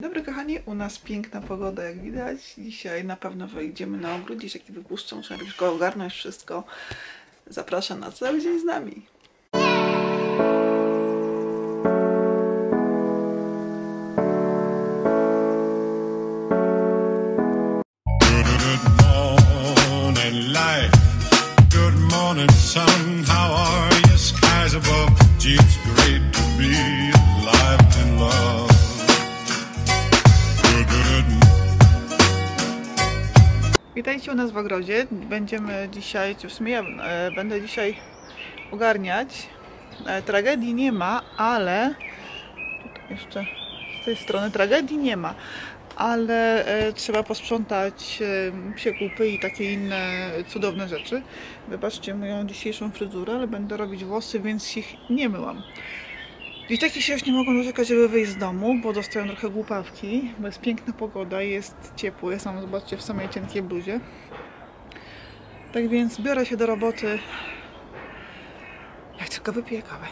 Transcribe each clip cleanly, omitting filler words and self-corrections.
Dobry kochani, u nas piękna pogoda jak widać. Dzisiaj na pewno wyjdziemy na ogród, dzieciaki wypuszczą, trzeba tylko ogarnąć wszystko. Zapraszam na cały dzień z nami. Witajcie u nas w ogrodzie. Będziemy dzisiaj, czy w sumie ja będę dzisiaj ogarniać. Tragedii nie ma, ale tutaj jeszcze z tej strony tragedii nie ma, ale trzeba posprzątać psie kupy i takie inne cudowne rzeczy. Wybaczcie moją dzisiejszą fryzurę, ale będę robić włosy, więc ich nie myłam. Dzieciaki się już nie mogą doczekać, żeby wyjść z domu, bo dostają trochę głupawki, bo jest piękna pogoda, jest ciepło, jest tam, zobaczcie, w samej cienkiej bluzie. Tak więc biorę się do roboty, jak tylko wypiję kawę.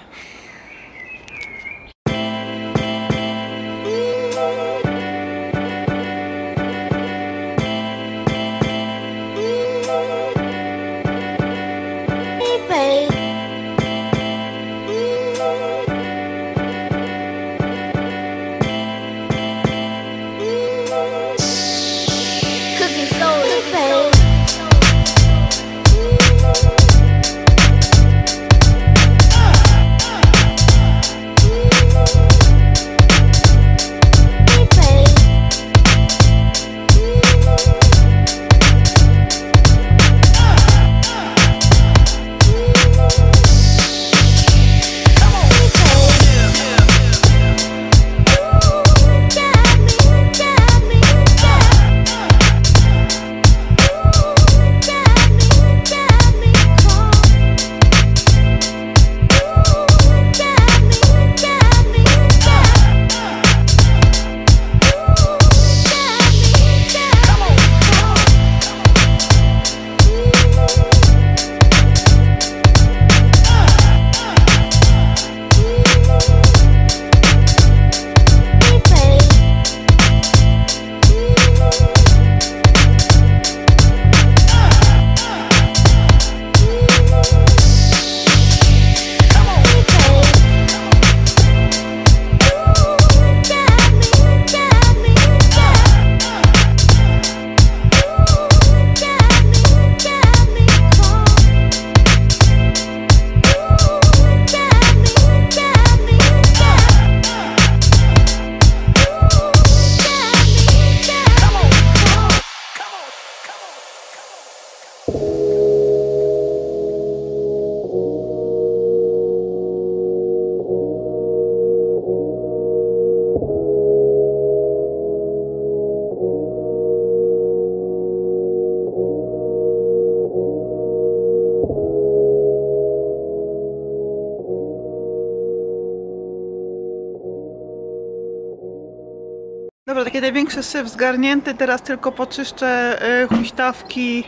Dobra, taki największy syf zgarnięty, teraz tylko poczyszczę huśtawki,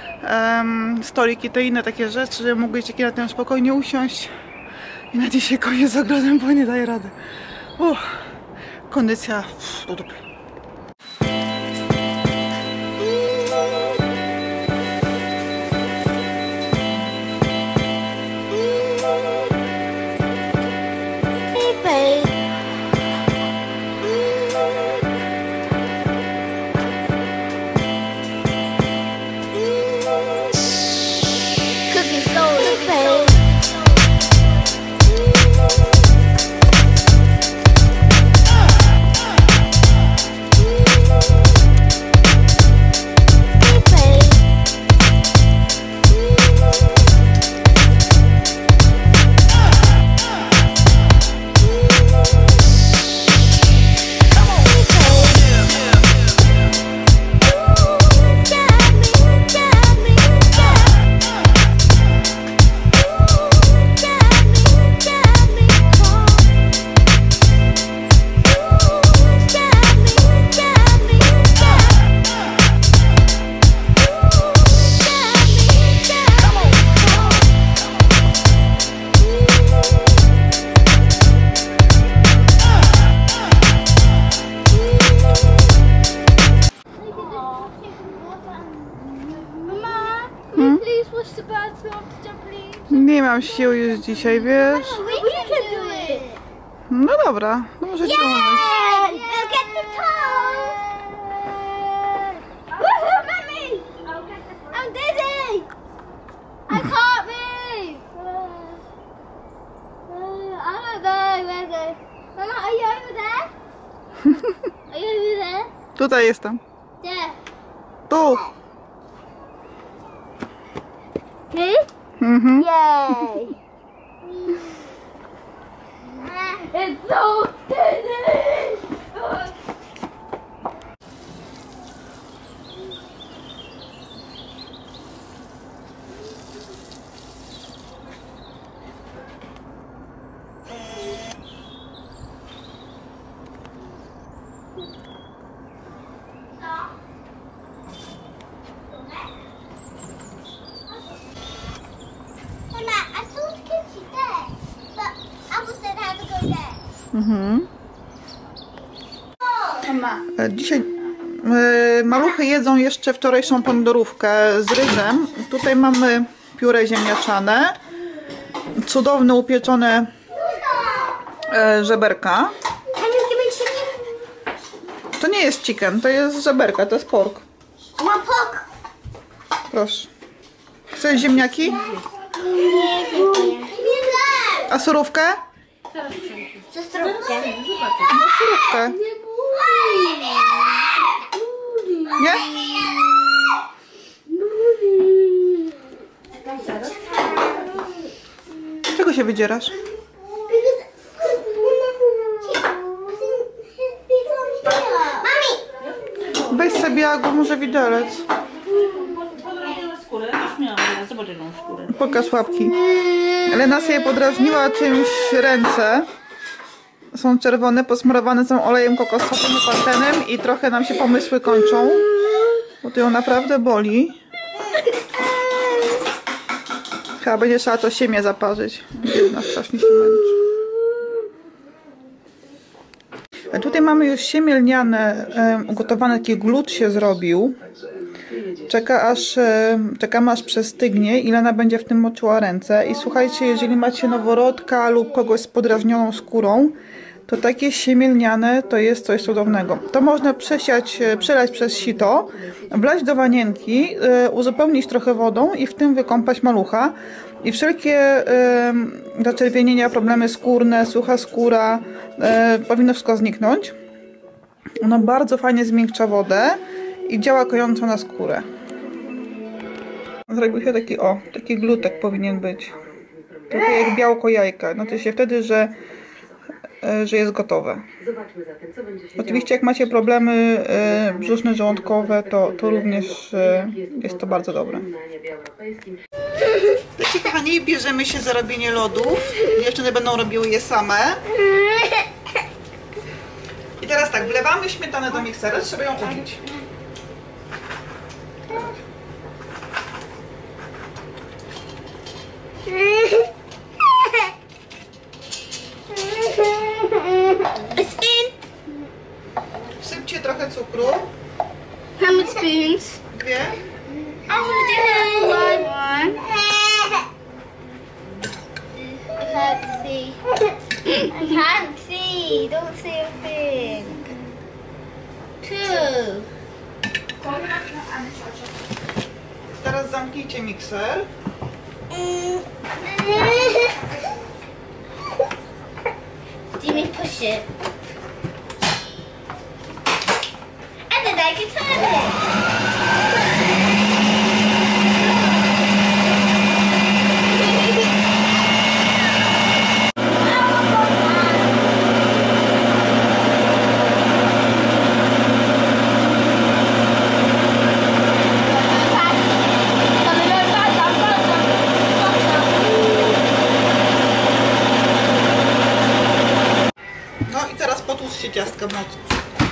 stoliki i te inne takie rzeczy, żeby mogli dzieciaki na tym spokojnie usiąść. I na dzisiaj koniec z ogrodem, bo nie daję rady. Kondycja do dupy. watch the birds go off the trampoline? Nie mam sił już dzisiaj, wiesz? We can do it. No dobra, no może ciągnąć. We'll get the toes. Woohoo, Mummy! I'm dizzy. I can't move. I don't know where the. Mama, are you over there? Are you over there? Tutaj jestem. Yeah. Tu. Mhm. Yay! It's so dizzy! I saw the kitchen there, but Apple said I had to go there. Mhm. Mama. Dzisiaj maluchy jedzą jeszcze wczorajszą pomidorówkę z ryżem. Tutaj mamy pióre ziemniaczane, cudowne upieczone żeberka. Can you give me chicken? To nie jest chicken, to jest żeberka, to jest pork. One pork. Proszę. Chcesz ziemniaki? A surówkę? Co zróbcie? No surówkę. Nie? Czego się wydzierasz? Weź sobie albo może widelec. Skórę, już miałam, teraz zobacz jaką skórę. Pokaż łapki. Lena sobie podrażniła czymś ręce. Są czerwone, posmarowane są olejem kokosowym i pantenem i trochę nam się pomysły kończą. Bo to ją naprawdę boli. Chyba będzie trzeba to siemię zaparzyć. Jedna strasznie się męczy. A tutaj mamy już siemię lniane, ugotowane, taki glut się zrobił. Czekamy aż przestygnie i Lena będzie w tym moczyła ręce. I słuchajcie, jeżeli macie noworodka lub kogoś z podrażnioną skórą, to takie siemię lniane to jest coś cudownego. To można przelać przez sito, wlać do wanienki, uzupełnić trochę wodą i w tym wykąpać malucha. I wszelkie zaczerwienienia, problemy skórne, sucha skóra, powinno wszystko zniknąć. Ono bardzo fajnie zmiękcza wodę i działa kojąco na skórę. Zrobił się taki glutek powinien być. Trochę jak białko jajka. Znaczy się wtedy, że jest gotowe. Oczywiście jak macie problemy brzuszne, żołądkowe, to również jest to bardzo dobre. Wiecie, kochani, bierzemy się za robienie lodów. Dziewczyny będą robiły je same. I teraz tak, wlewamy śmietanę do miksera, trzeba ją ubić. Wsypcie trochę cukru. How many spoons? 2. I'm gonna do one. I can't see. I can't see. Don't see a thing. 2. Teraz zamknijcie mikser. Do you mean push it? And then I can turn No i teraz potłuczcie ciastka w mocy.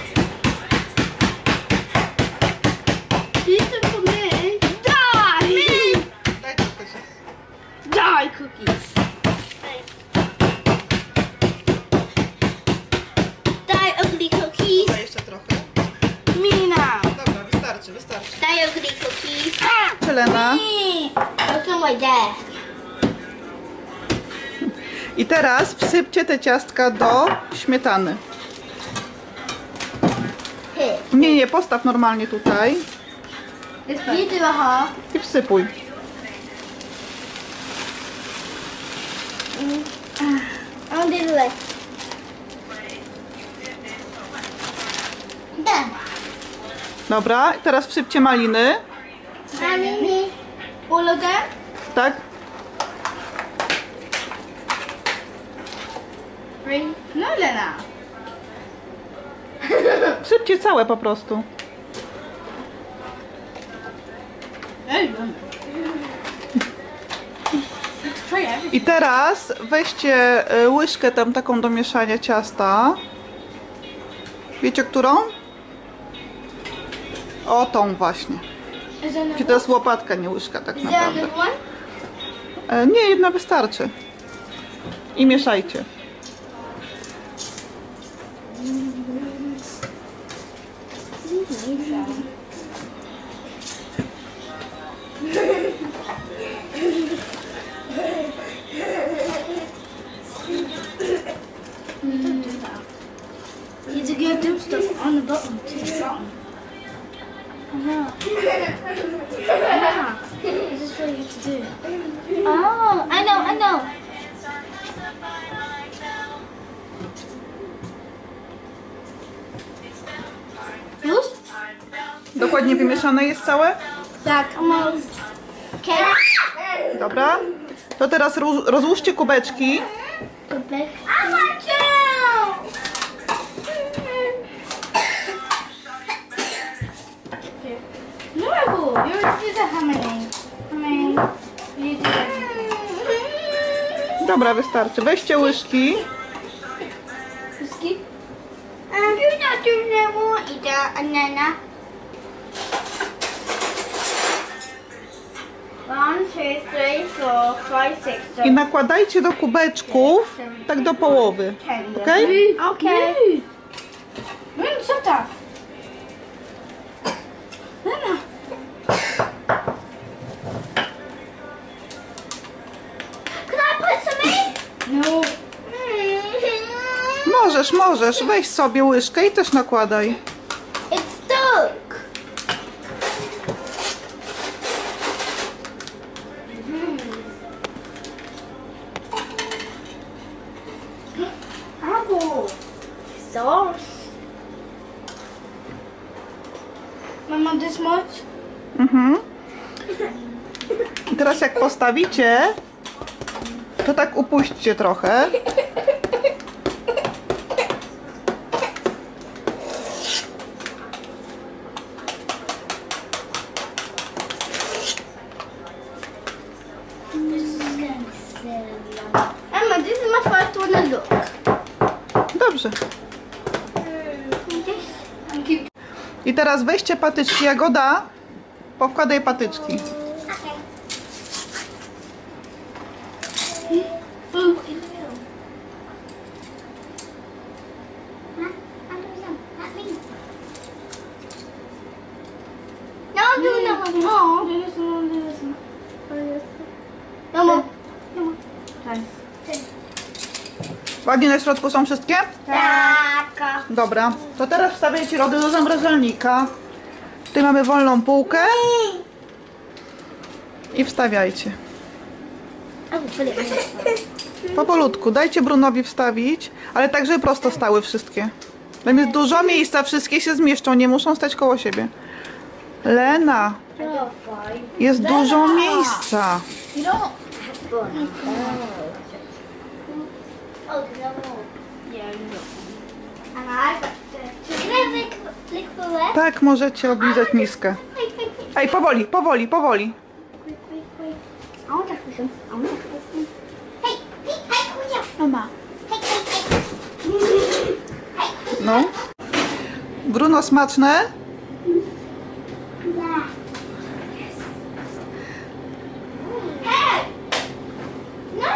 These are for me. Die! Daj trochę się. Die cookies. Die ugly cookies. Daj jeszcze trochę. Me now. Dobra, wystarczy. Die ugly cookies. Proszę, Lena. Look right there. I teraz wsypcie te ciastka do śmietany. Here. Nie, postaw normalnie tutaj You do a half. i wsypuj. I'll do the left. Done. Dobra, i teraz wsypcie maliny. All of them? Tak? Three. No, Lena. Wsypcie całe po prostu. There you go. Let's try everything. I teraz weźcie łyżkę tam taką do mieszania ciasta. Wiecie którą? O, tą właśnie. Is there Czy to jest łopatka, nie łyżka tak Is there naprawdę. another one? Nie, jedna wystarczy. I mieszajcie. You have to go do stuff on the bottom to something. This is what you have to do. Oh, I know. Już? Dokładnie wymieszane jest całe? Tak, almost. Okay. Dobra. To teraz rozłóżcie kubeczki. I want to. No, you already did the hammering. You did it. Dobra, wystarczy. Weźcie łyżki. Whiskey? You not doing that more either, and then 1, 2, 3, 4, 5, 6, 7, I nakładajcie do kubeczków tak do połowy. 10. Ok? Okay. Move, stop that. Lena. Can I put some in? No. Możesz. Weź sobie łyżkę i też nakładaj. It's stuck. Apple. Sauce. Mama, this much? Mhm. I teraz jak postawicie, to tak upuśćcie trochę. Emma, this is my first one to look. Dobrze. I teraz weźcie patyczki. Jagoda, powkładaj patyczki. No, do that one. No, do this one, do this one. No more. Thanks. Ładnie na środku są wszystkie? Tak. Dobra. To teraz wstawiajcie lody do zamrażalnika. Tutaj mamy wolną półkę. I wstawiajcie. Powolutku. Dajcie Brunowi wstawić, ale tak, żeby prosto stały wszystkie. Tam jest dużo miejsca, wszystkie się zmieszczą, nie muszą stać koło siebie. Lena, jest dużo miejsca. You don't. Oh, there's no more. Yeah, you don't. And I got the... Can I lick the left? Tak, możecie oblizać miskę. Ej, powoli. Quick. I want to have some. Hey, come here. Mama. No. Bruno, smaczne? Hey! No!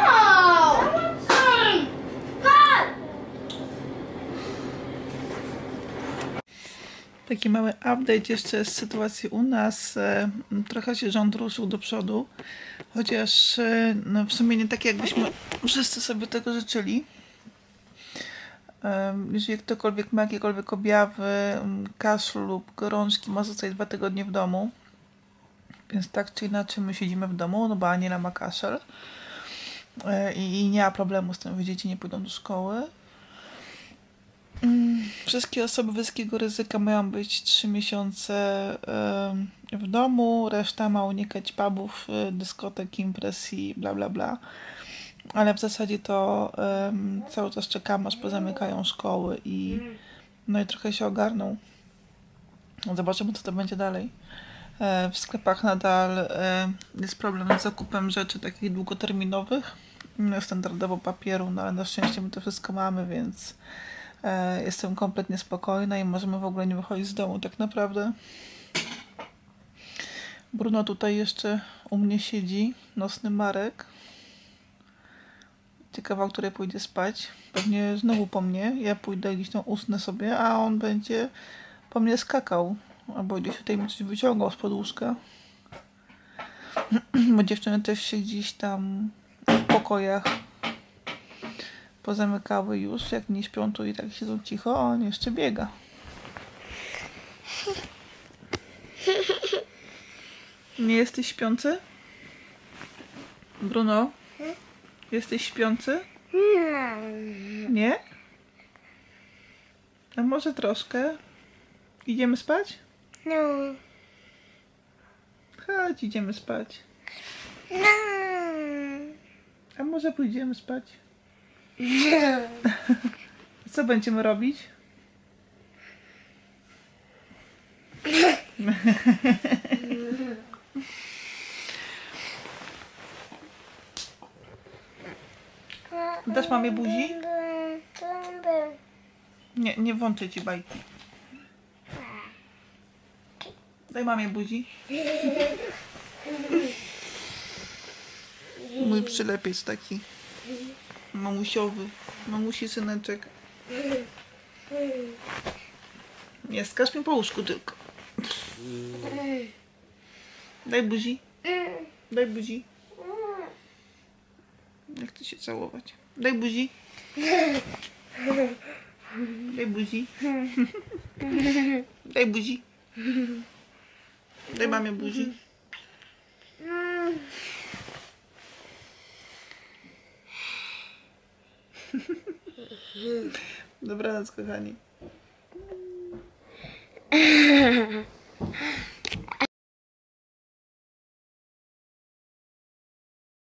Taki mały update jeszcze z sytuacji u nas. Trochę się rząd ruszył do przodu, chociaż no w sumie nie tak jakbyśmy wszyscy sobie tego życzyli. Jeżeli ktokolwiek ma jakiekolwiek objawy, kaszlu lub gorączki, ma zostać 2 tygodnie w domu. Więc tak czy inaczej my siedzimy w domu, no bo Aniela ma kaszel i nie ma problemu z tym, że dzieci nie pójdą do szkoły. Wszystkie osoby wysokiego ryzyka mają być 3 miesiące w domu, reszta ma unikać pubów, dyskotek, imprez i bla bla bla. Ale w zasadzie to cały czas czekamy, aż pozamykają szkoły i no i trochę się ogarną. Zobaczymy, co to będzie dalej. W sklepach nadal jest problem z zakupem rzeczy takich długoterminowych, standardowo papieru, no ale na szczęście my to wszystko mamy, więc jestem kompletnie spokojna i możemy w ogóle nie wychodzić z domu tak naprawdę. Bruno tutaj jeszcze u mnie siedzi, nocny Marek. Ciekawa, o której pójdzie spać. Pewnie znowu po mnie. Ja pójdę gdzieś tam, usnę sobie, a on będzie po mnie skakał. Albo gdzieś tutaj mi coś wyciągał spod łóżka. Bo dziewczyny też się gdzieś tam w pokojach pozamykały już. Jak nie śpią, to i tak siedzą cicho, a on jeszcze biega. Nie jesteś śpiący? Bruno? Jesteś śpiący? Nie? A może troszkę? Idziemy spać? No. Chodź, idziemy spać. No. A może pójdziemy spać? No. Co będziemy robić? Dasz mamie buzi? Nie, nie włączę ci bajki. Daj mamie buzi. Mój przylepiec taki mamusiowy. Mamusi syneczek. Nie skacz mi po łóżku tylko. Daj buzi. Daj buzi. Nie chcę się całować. Daj buzi. Daj buzi. Daj buzi. Daj mamie buzi. Dobranoc, kochani.